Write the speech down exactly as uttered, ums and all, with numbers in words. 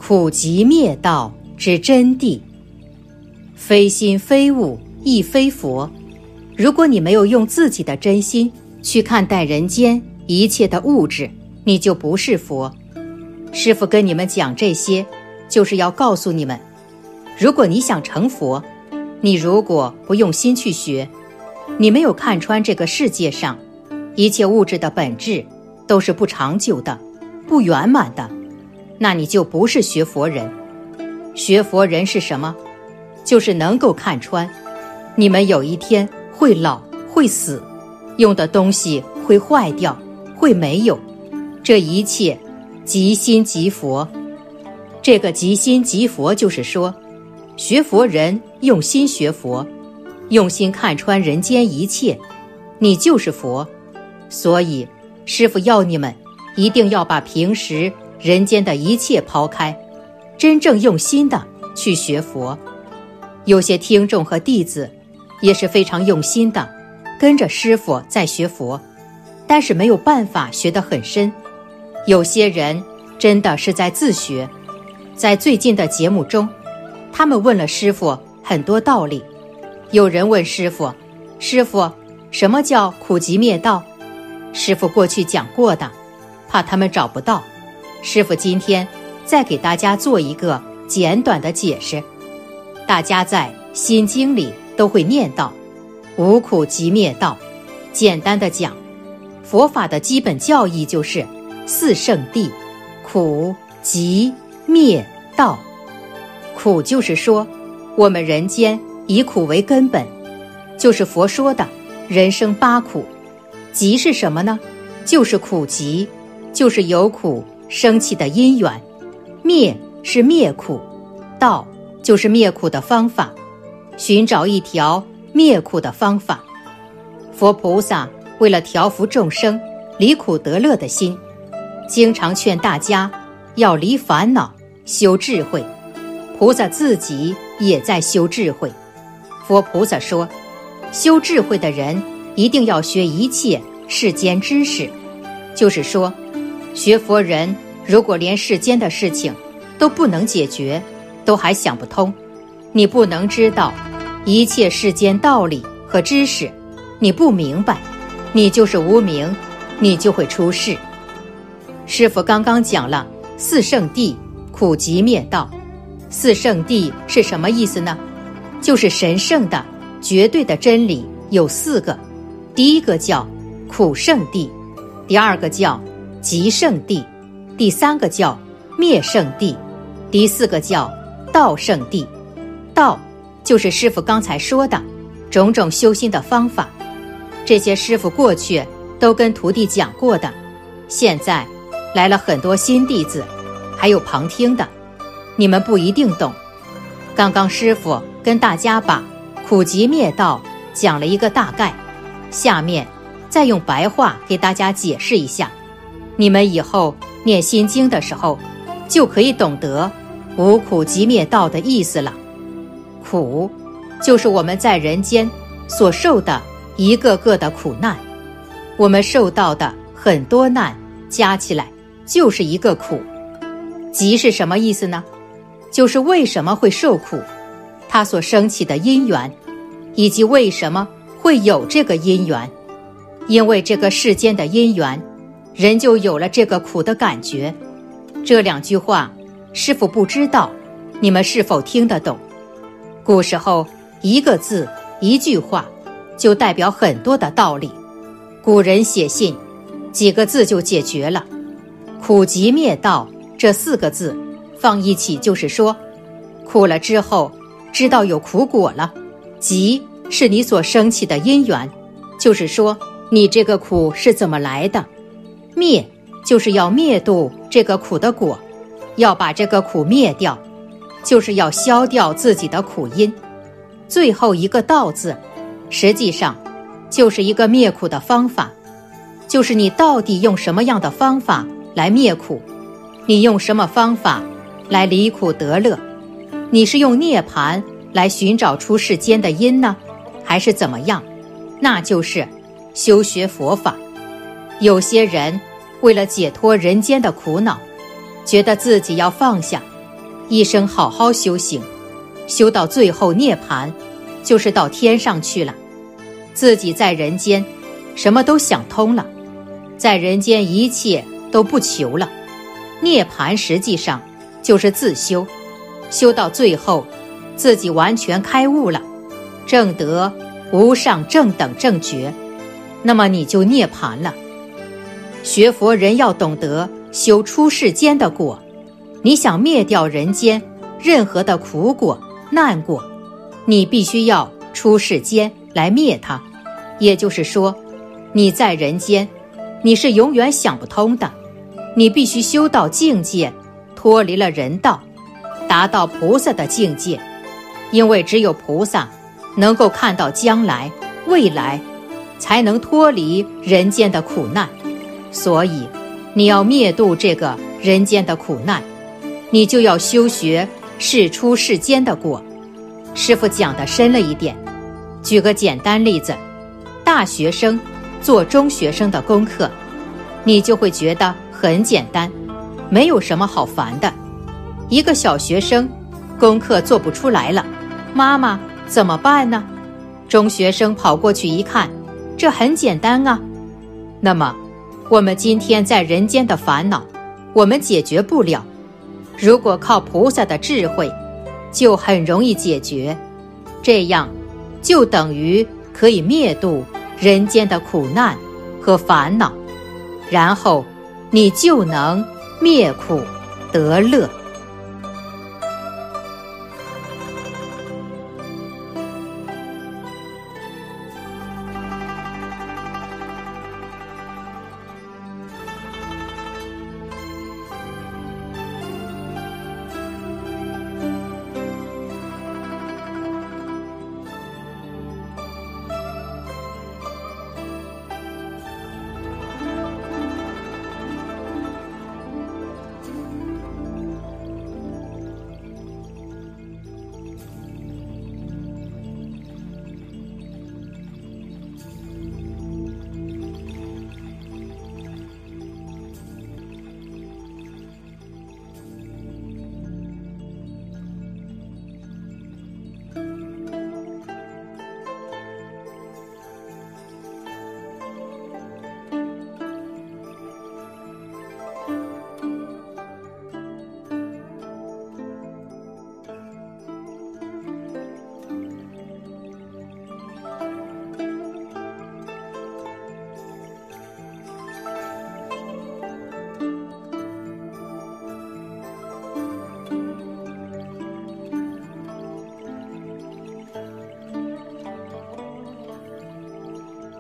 苦集灭道之真谛。非心非物亦非佛。如果你没有用自己的真心去看待人间一切的物质，你就不是佛。师父跟你们讲这些，就是要告诉你们，如果你想成佛，你如果不用心去学，你没有看穿这个世界上一切物质的本质都是不长久的、不圆满的，那你就不是学佛人。学佛人是什么？就是能够看穿你们有一天会老会死，用的东西会坏掉会没有，这一切即心即佛。这个即心即佛就是说，学佛人用心学佛，用心看穿人间一切，你就是佛。所以师父要你们一定要把平时人间的一切抛开，真正用心的去学佛。有些听众和弟子也是非常用心的跟着师父在学佛，但是没有办法学得很深。有些人真的是在自学。在最近的节目中，他们问了师父很多道理。有人问师父，师父，什么叫苦集灭道？师父过去讲过的，怕他们找不到，师父今天再给大家做一个简短的解释。大家在心经里都会念到无苦集灭道。简单的讲，佛法的基本教义就是四圣谛，苦集灭道。苦就是说我们人间以苦为根本，就是佛说的人生八苦。集是什么呢？就是苦集，就是由苦生起的因缘。灭是灭苦，道就是灭苦的方法，寻找一条灭苦的方法。佛菩萨为了调伏众生离苦得乐的心，经常劝大家要离烦恼修智慧。菩萨自己也在修智慧。佛菩萨说，修智慧的人一定要学一切世间知识。就是说，学佛人如果连世间的事情都不能解决，都还想不通，你不能知道一切世间道理和知识，你不明白，你就是无明，你就会出事。师父刚刚讲了四圣谛，苦集灭道。四圣谛是什么意思呢？就是神圣的绝对的真理有四个。第一个叫苦圣谛，第二个叫集圣谛，第三个叫灭圣谛，第四个叫道圣谛。道就是师父刚才说的种种修心的方法，这些师父过去都跟徒弟讲过的，现在来了很多新弟子，还有旁听的，你们不一定懂。刚刚师父跟大家把苦集灭道讲了一个大概，下面再用白话给大家解释一下，你们以后念心经的时候就可以懂得无苦集灭道的意思了。苦就是我们在人间所受的一个个的苦难，我们受到的很多难加起来就是一个苦。集是什么意思呢？就是为什么会受苦，它所生起的因缘，以及为什么会有这个因缘。因为这个世间的因缘，人就有了这个苦的感觉。这两句话师父不知道你们是否听得懂。古时候一个字一句话就代表很多的道理，古人写信几个字就解决了。苦集灭道这四个字放一起，就是说苦了之后知道有苦果了。集是你所生起的因缘，就是说你这个苦是怎么来的。灭就是要灭度这个苦的果，要把这个苦灭掉，就是要消掉自己的苦因。最后一个道字实际上就是一个灭苦的方法，就是你到底用什么样的方法来灭苦，你用什么方法来离苦得乐，你是用涅槃来寻找出世间的因呢，还是怎么样？那就是修学佛法。有些人为了解脱人间的苦恼，觉得自己要放下， 一生好好修行，修到最后涅槃，就是到天上去了。自己在人间什么都想通了，在人间一切都不求了。涅槃实际上就是自修，修到最后自己完全开悟了，证得无上正等正觉，那么你就涅槃了。学佛人要懂得修出世间的果，你想灭掉人间任何的苦果难果，你必须要出世间来灭它。也就是说，你在人间你是永远想不通的，你必须修到境界，脱离了人道，达到菩萨的境界。因为只有菩萨能够看到将来未来，才能脱离人间的苦难。所以你要灭度这个人间的苦难，你就要修学世出世间的果。师父讲得深了一点，举个简单例子，大学生做中学生的功课，你就会觉得很简单，没有什么好烦的。一个小学生功课做不出来了，妈妈怎么办呢？中学生跑过去一看，这很简单啊。那么我们今天在人间的烦恼我们解决不了，如果靠菩萨的智慧就很容易解决，这样就等于可以灭度人间的苦难和烦恼，然后你就能灭苦得乐。